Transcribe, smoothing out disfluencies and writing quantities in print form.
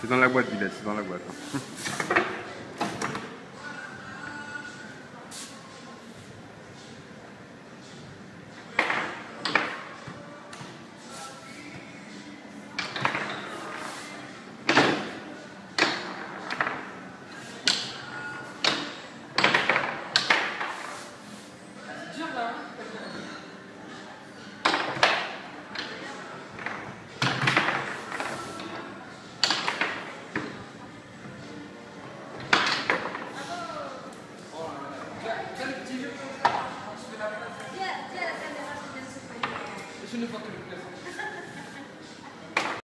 C'est dans la boîte, Villette, c'est dans la boîte. Dia, dia ada kamera sedang supaya. Je ne vois que le plafond.